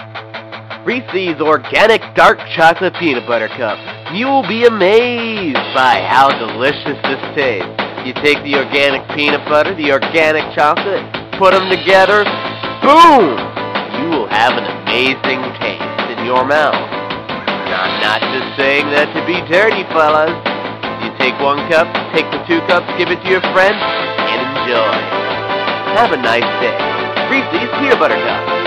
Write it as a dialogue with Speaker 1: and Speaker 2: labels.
Speaker 1: Reese's Organic Dark Chocolate Peanut Butter Cup. You will be amazed by how delicious this tastes. You take the organic peanut butter, the organic chocolate, put them together, boom! You will have an amazing taste in your mouth. I'm not just saying that to be dirty, fellas. You take one cup, take the 2 cups, give it to your friend, and enjoy. Have a nice day. Reese's Peanut Butter Cup.